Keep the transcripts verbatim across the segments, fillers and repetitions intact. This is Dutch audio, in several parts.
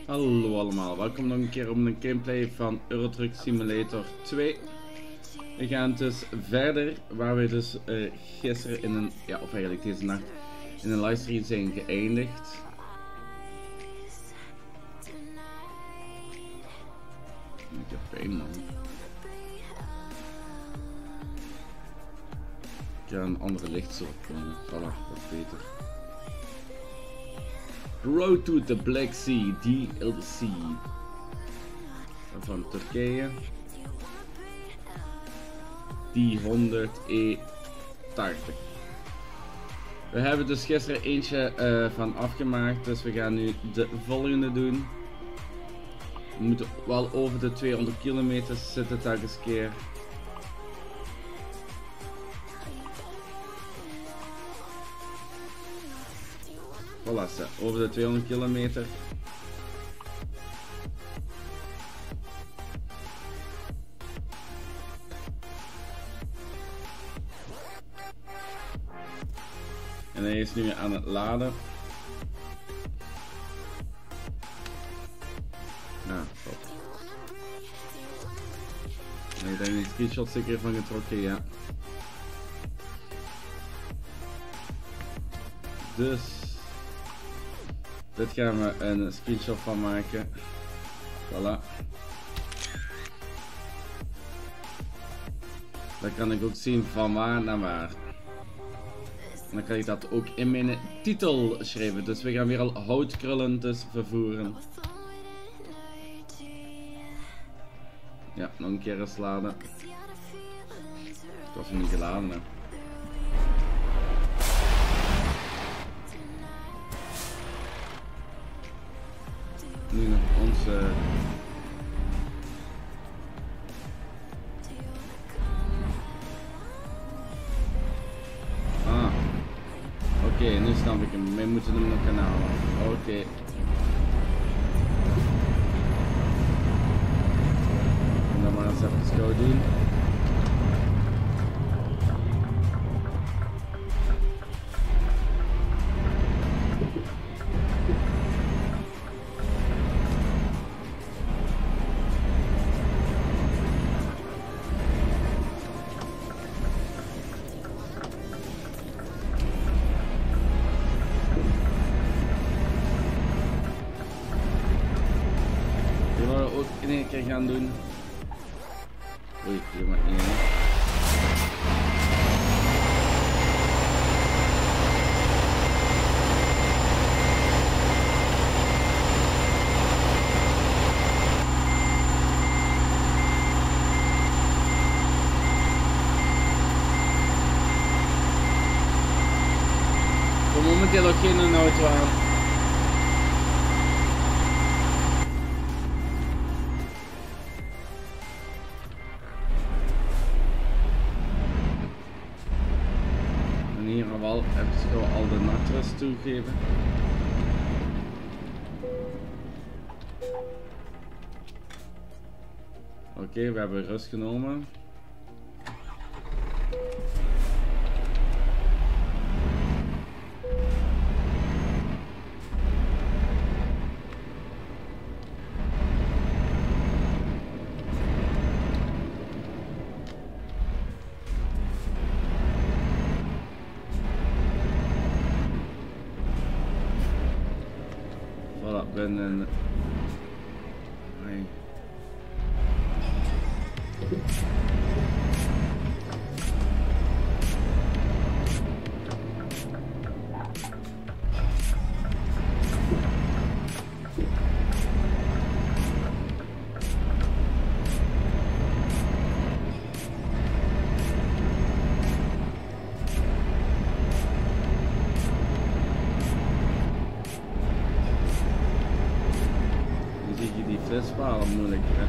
Hallo allemaal, welkom nog een keer op een gameplay van Euro Truck Simulator twee. We gaan dus verder waar we dus uh, gisteren in een, ja of eigenlijk deze nacht, in een livestream zijn geëindigd. Ik heb pijn, man. Ik ga een andere lichtsoort komen, voilà, dat is beter. Road to the Black Sea, D L C van Turkije. D honderd E tachtig. We hebben dus gisteren eentje uh, van afgemaakt, dus we gaan nu de volgende doen. We moeten wel over de tweehonderd kilometer zitten telkens keer. Voilà, over de tweehonderd kilometer. En hij is nu aan het laden. Ja, top. En ik denk die screenshots zeker van getrokken, ja. Dus dit gaan we een screenshot van maken. Voilà. Dan kan ik ook zien van waar naar waar. En dan kan ik dat ook in mijn titel schrijven. Dus we gaan weer al houtkrullen dus vervoeren. Ja, nog een keer eens laden. Het was nog niet geladen, hè. Nu nog onze... Ah. Oké, okay, nu snap ik hem. Wij moeten hem nog gaan halen. Oké. Okay. En dan maar eens even gauw doen. In één keer gaan doen. Oei, je mag niet in. We momenteel ook geen auto aan. Wel even zo al de nachtrust toegeven. Oké, okay, we hebben rust genomen. Ben een... Nee. Dat is wel moeilijk, hè.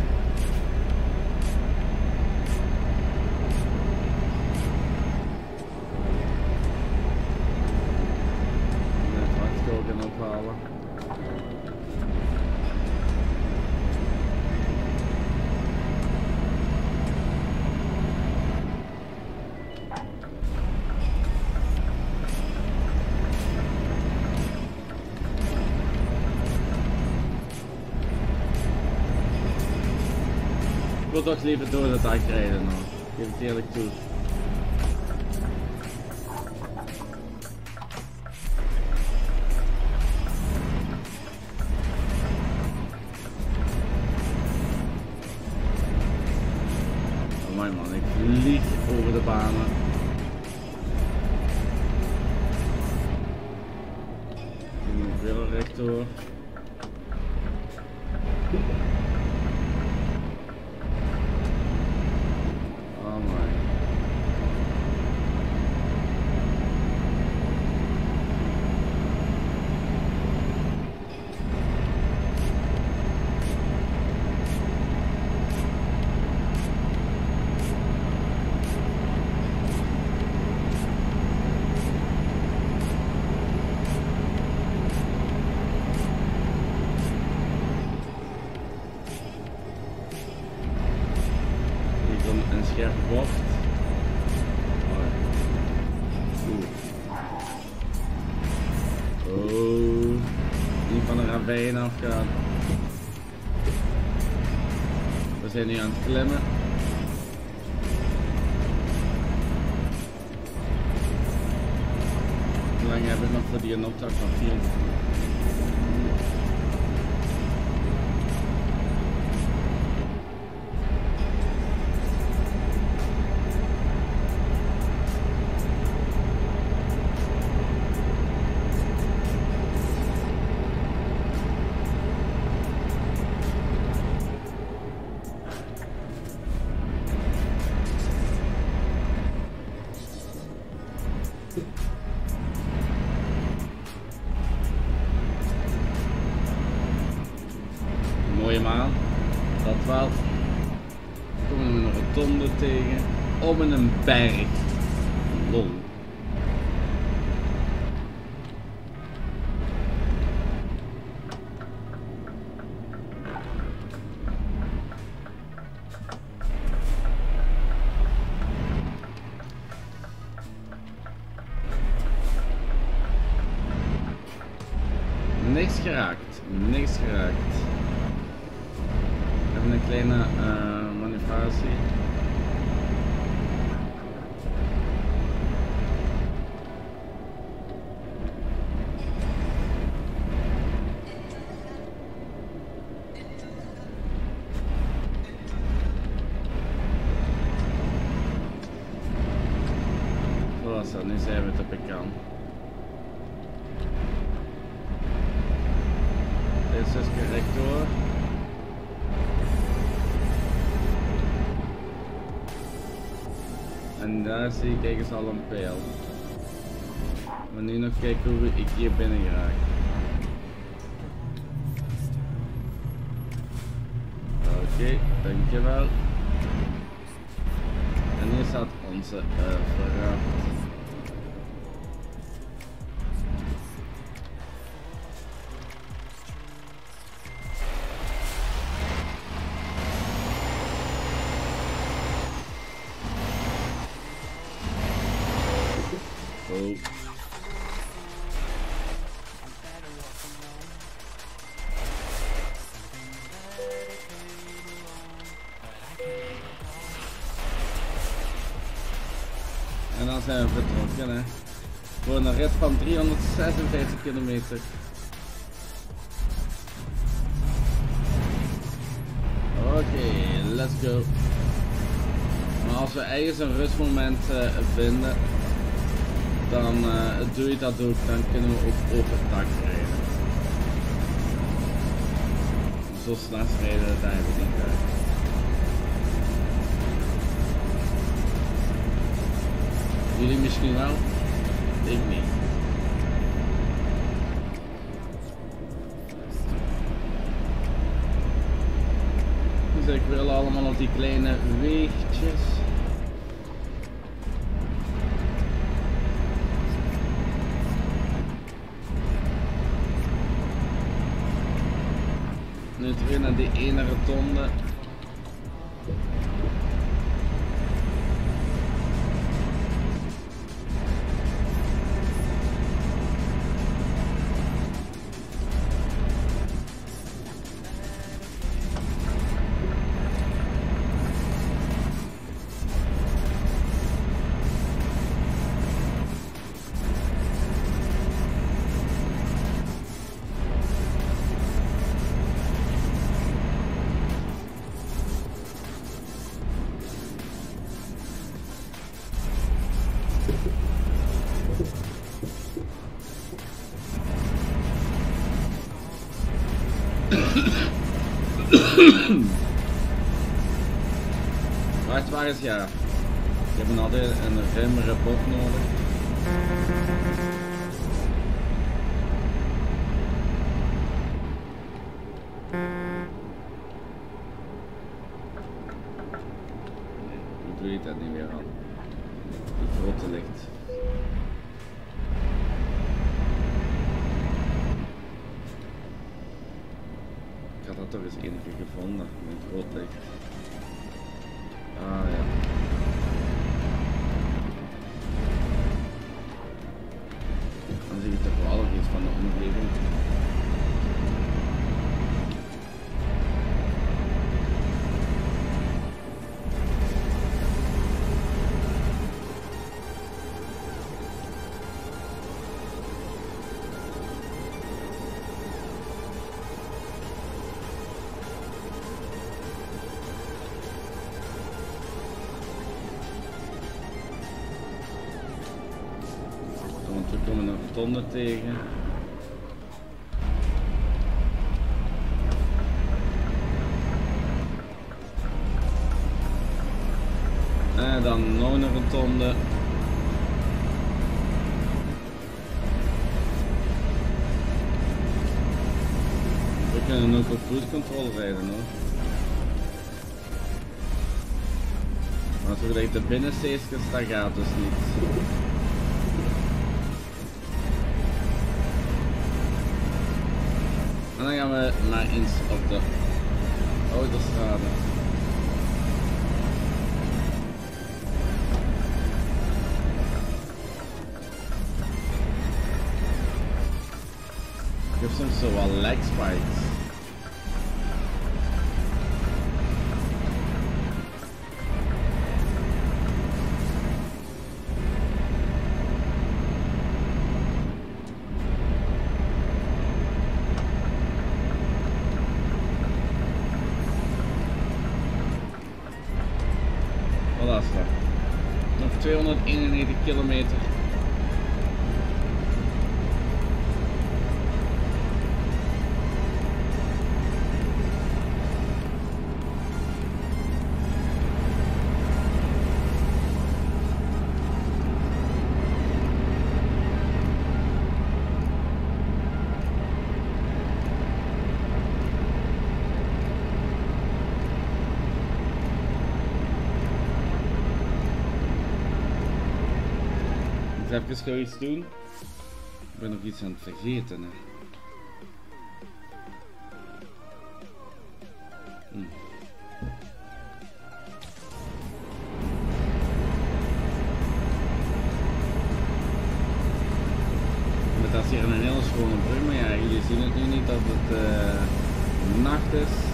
Net wachtkoken ophalen. wil toch liever door de dag rijden nog. Geef het eerlijk toe. Oh my man, ik vlieg over de banen. Ik moet weer rechtdoor. Een scherpe bocht. Oh, die van de ravijn afgaan. We zijn nu aan het klimmen. Hoe lang heb ik nog voor die een opdracht van vier? Mooie maan, dat wel. Dan komen we nog een rotonde tegen. Om in een berg. Lol. Niks geraakt, niks geraakt. We hebben een kleine uh, manipulatie. Zo was dat, nu zijn we het op een kant. Dit is dus rechtdoor. En daar zie ik kijk eens al een pijl. Maar nu nog kijken hoe ik hier binnen raak. Oké, okay, dankjewel. En hier staat onze uh, vracht. Oh. En dan zijn we vertrokken, hè. Voor een rit van driehonderdzesenvijftig kilometer. Oké, okay, let's go. Maar als we ergens een rustmoment uh, vinden, dan uh, doe je dat ook, dan kunnen we ook overdag rijden. Zo s'nachts rijden, daar heb ik niet uit. Jullie misschien wel? Ik niet. Dus ik wil allemaal op die kleine weegjes. Nu terug naar die ene rotonde. Wacht, waar is ja? Ik heb altijd een ruimere bocht nodig. Nee, ik weet dat niet meer aan. Die grote licht. Ik had dat toch eens één keer gevonden, met groot licht. Ah ja. Dan zie je toch wel nog iets van de omgeving. We komen een rotonde tegen. En dan nog een rotonde. We kunnen ook op cruise control rijden hoor. Maar als we de binnensteekjes, dat gaat dus niet. En dan gaan we maar eens op de autostrade. Ik heb soms zo wel lag spikes. Wat is dat? Nog tweehonderdeenennegentig kilometer. Even gauw iets doen. Ik ben nog iets aan het vergeten. Hè. Hm. Dat is hier een hele schone brug, maar ja, jullie zien het nu niet dat het uh, nacht is.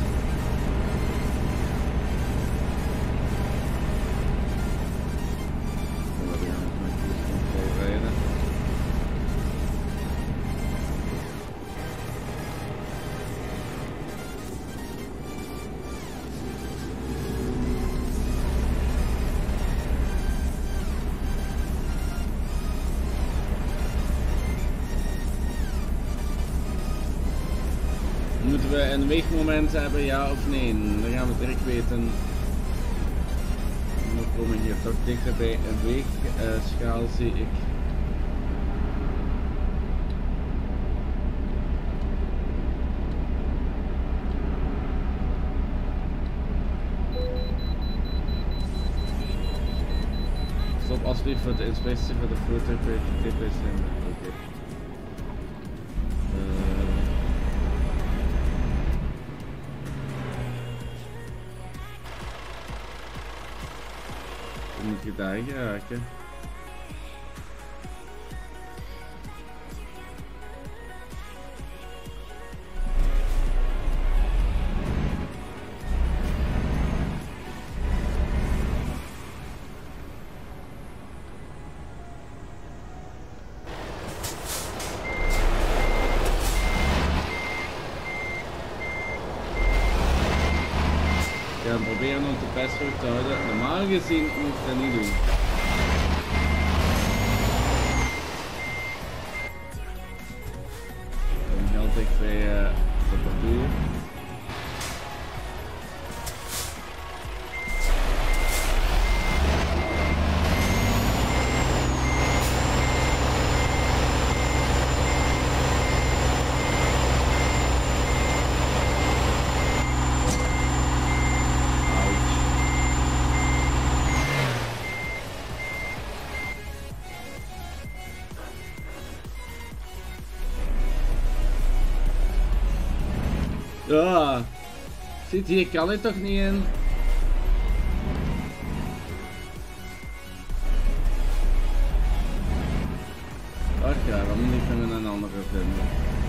Moeten we een weegmoment hebben, ja of nee? Dan gaan we het direct weten. We komen hier toch dichter bij een weegschaal, uh, zie ik. Stop alsjeblieft voor de inspectie voor de voertuig bij de T P C. Oké. Moet je daar geraken? We gaan proberen om de pest terug te houden. Normaal gezien moet ik dat niet doen. Ik ben heel dicht bij uh, de parcours. Ja. Ziet, hier kan ik toch niet in? Ach ja, dan moet ik met een andere vinden.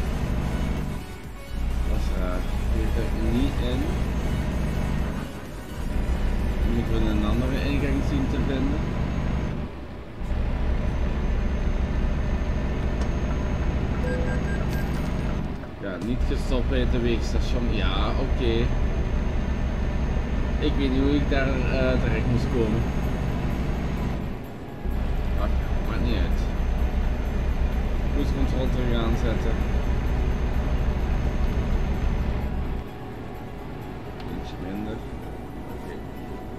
Dat is raar. Hier kan ik niet in. Dan moeten we een andere ingang zien te vinden. Ja, niet gestopt bij het weegstation. Ja, oké. Okay. Ik weet niet hoe ik daar uh, terecht moest komen. Ach, maakt niet uit. Cruise-control terug aanzetten. Eentje minder. Oké. Okay.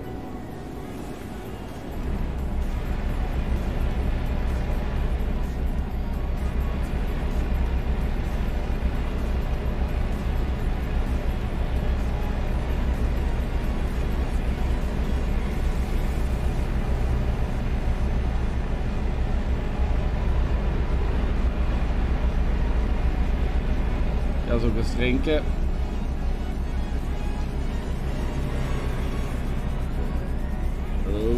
Ja, zo eens drinken. Hallo.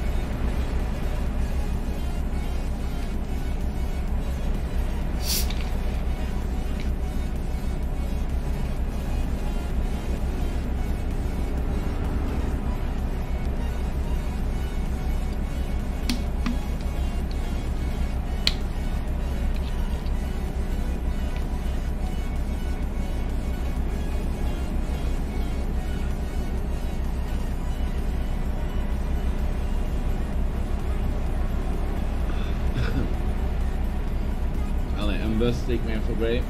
Bus steekt mij voorbij.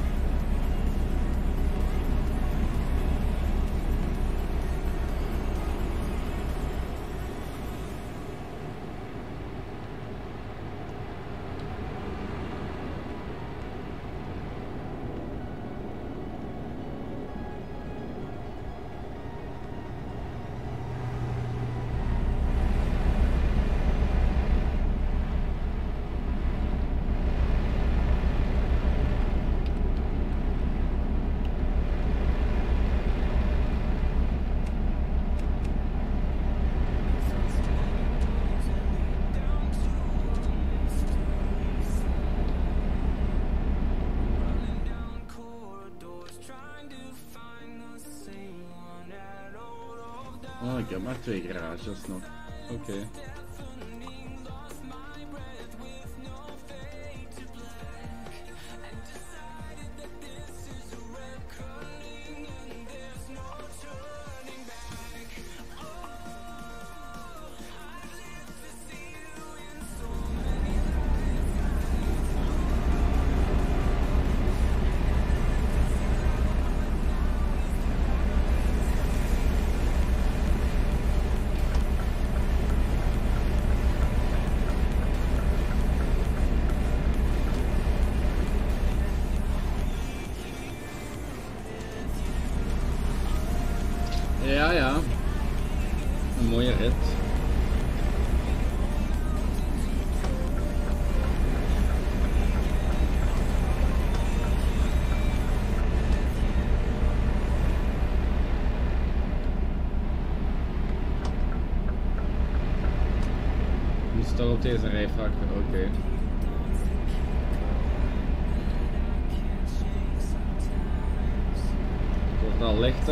Oh, ik heb maar twee garages nog. Oké. Okay. Ja, ja. Een mooie rit. Moet toch op deze rijvak, oké. Okay. Het wordt al lichter.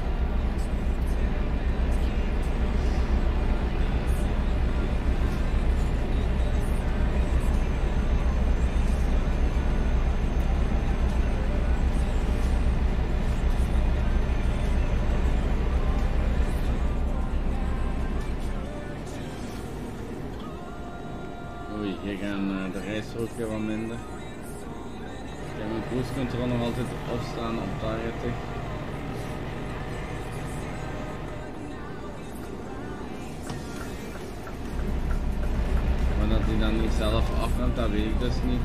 Oei, hier gaan uh, de rijstroken wat minder. Ik heb mijn cruise control nog altijd opstaan op targeting. Maar dat hij dan niet zelf afneemt, dat weet ik dus niet.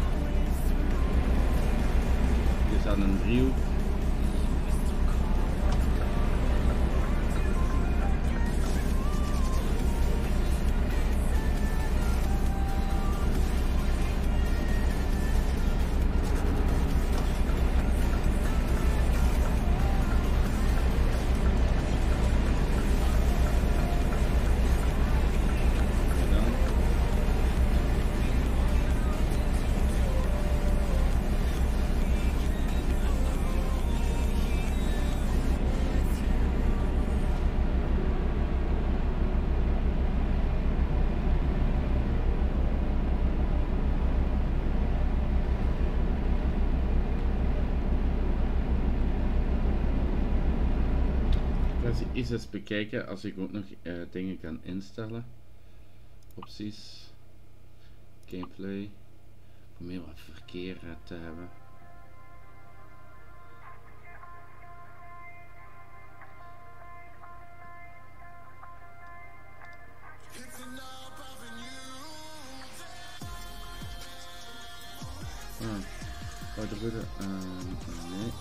Hier staat een driehoek. ga ze eens eens bekijken als ik ook nog uh, dingen kan instellen. Opties. Gameplay. Om meer wat verkeer uh, te hebben. Ah, oh, de route. Uh, nee.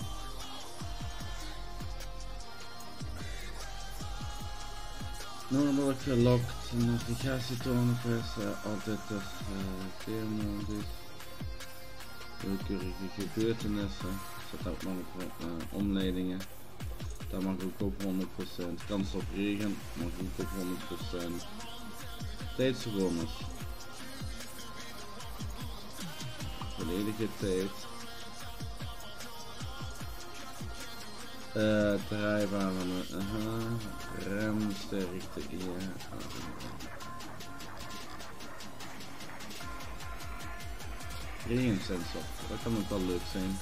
Normelijk gelokt, navigatietonen pressen, altijd als veermodus, willekeurige gebeurtenissen, zet ook nog op uh, omleidingen, daar mag ook op honderd procent, kans op regen mag ook op honderd procent, tijdsvergomers, volledige tijd. Uh, draaibanen, uh-huh. Remsterkte, ja. Regensensor, dat kan ook wel leuk zijn.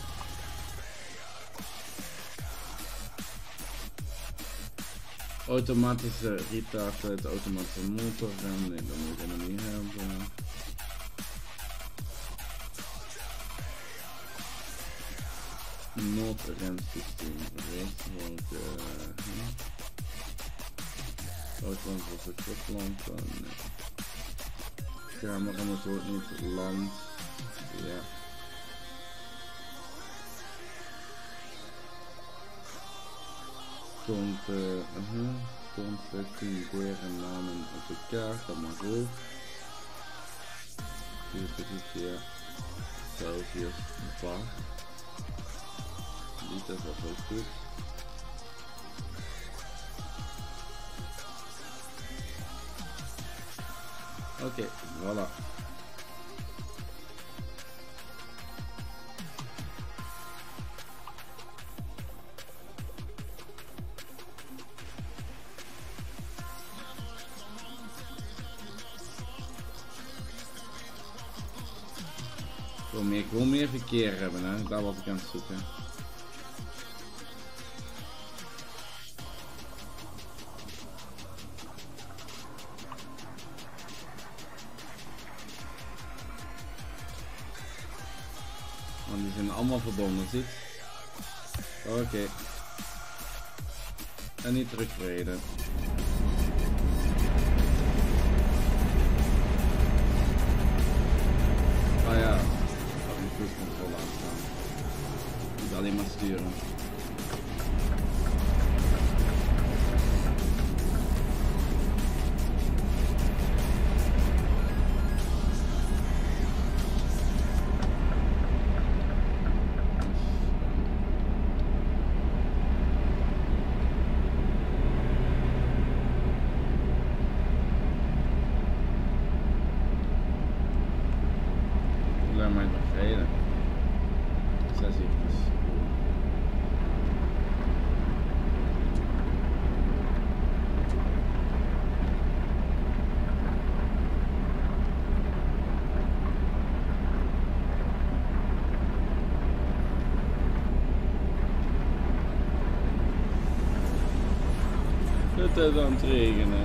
Automatische retard uit de automatische motorrem, nee, dat moet ik nog niet hebben. Noodremsysteem, rechtsrood, uh, Oudland was het Schotland, dan nee. Camera moet ook niet, land, ja. Toont, uh, uh-huh. Toont vijftien deren namen op de kaart, dat mag ook. Hier ja. Celsius, bar. Dit is wel goed. Oké, okay, voilà. Ik wil meer verkeer hebben, hè? Daar was ik aan het zoeken. Want die zijn allemaal verbonden, ziet? Oké. Okay. En niet terugrijden. Ah ja. Cruise-control aanstaan. Niet alleen maar sturen. Laat mij nog rijden. Zes uurtjes. Het is aan het regenen.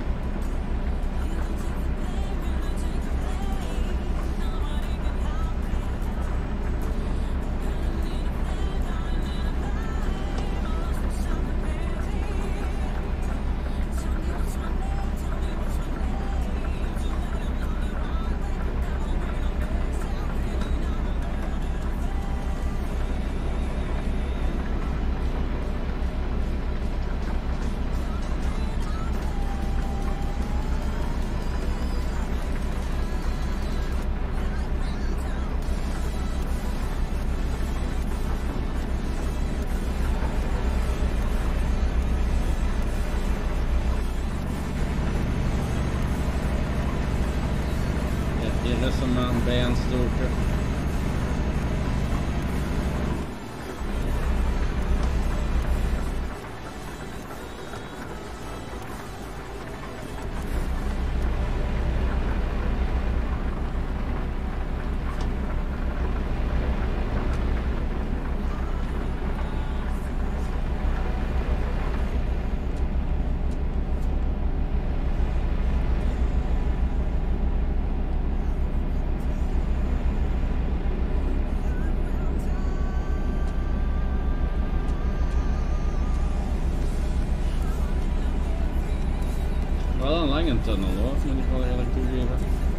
lange tunnel hoor, moet ik wel eerlijk toegeven.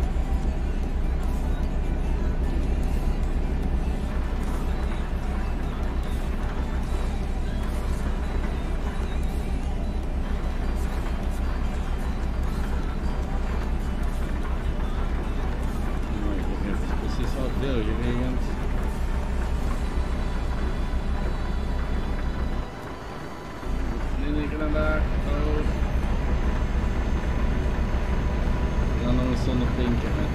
Veel geregend. Nee, ik ga naar daar. Oh. We gaan nog eens zonder pinken. Hè.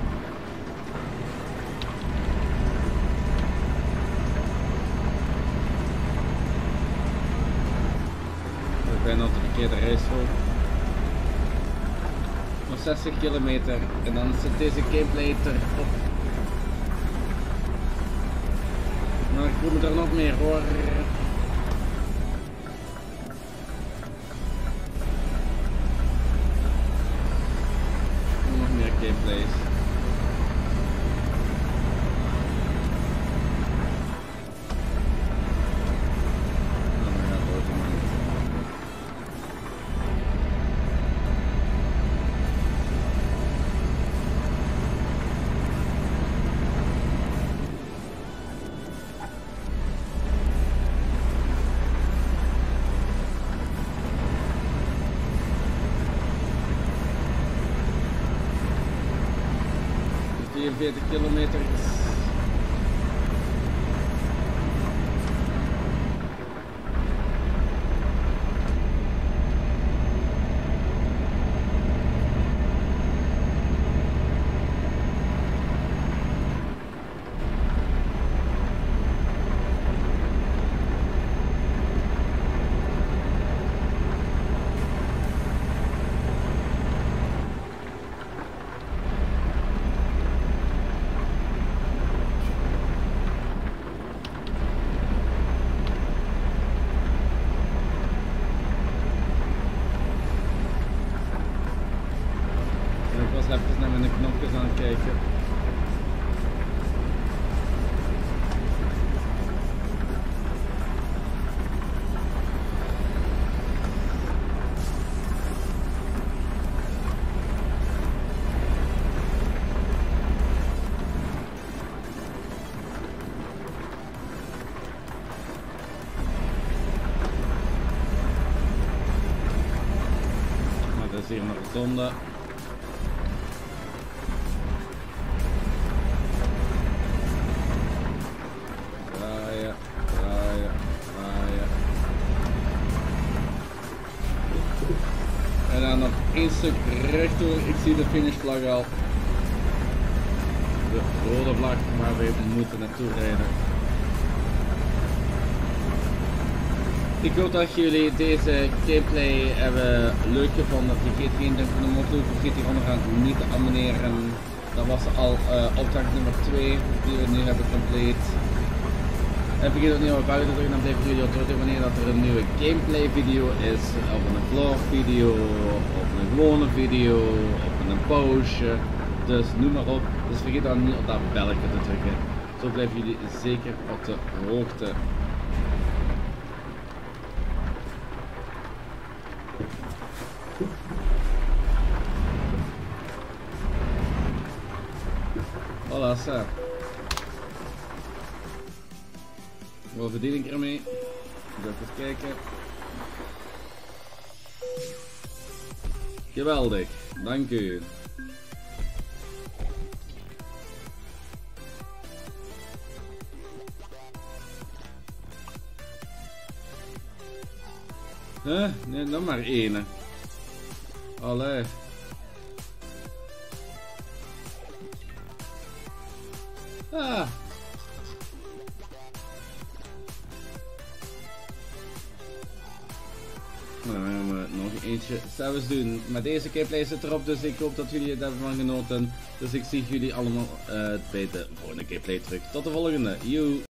Ik ben op de verkeerde rijstrook. Nog zestig kilometer en dan zit deze gameplay erop. Maar ik voel me er nog meer hoor. Nog meer gameplays. Nou, dan gaat het automatisch. vierenveertig kilometer. Even naar mijn knopjes aan het kijken. Nou, dat is hier nog een zonde. En dan nog één stuk rechtdoor, ik zie de finishvlag al. De rode vlag waar we moeten naartoe rijden. Ik hoop dat jullie deze gameplay hebben leuk gevonden. Vergeet geen ding van de motor, vergeet hier onderaan niet te abonneren. Dat was al uh, opdracht nummer twee die we nu hebben compleet. En vergeet ook niet op buiten te drukken, dan blijven jullie op de hoogte wanneer dat er een nieuwe gameplay video is, of een vlog video, of een gewone video, of een pauze. Dus noem maar op. Dus vergeet dan niet op dat belletje te drukken. Zo blijven jullie zeker op de hoogte. Voilà, ça. Wat verdien ik ermee? Even kijken. Geweldig, dank u. Huh? Nee, nog maar één. Allee. Ah. Nou, dan gaan we nog eentje zelfs doen. Maar deze gameplay zit erop, dus ik hoop dat jullie het hebben van genoten. Dus ik zie jullie allemaal uh, bij de volgende gameplay terug. Tot de volgende. Joe.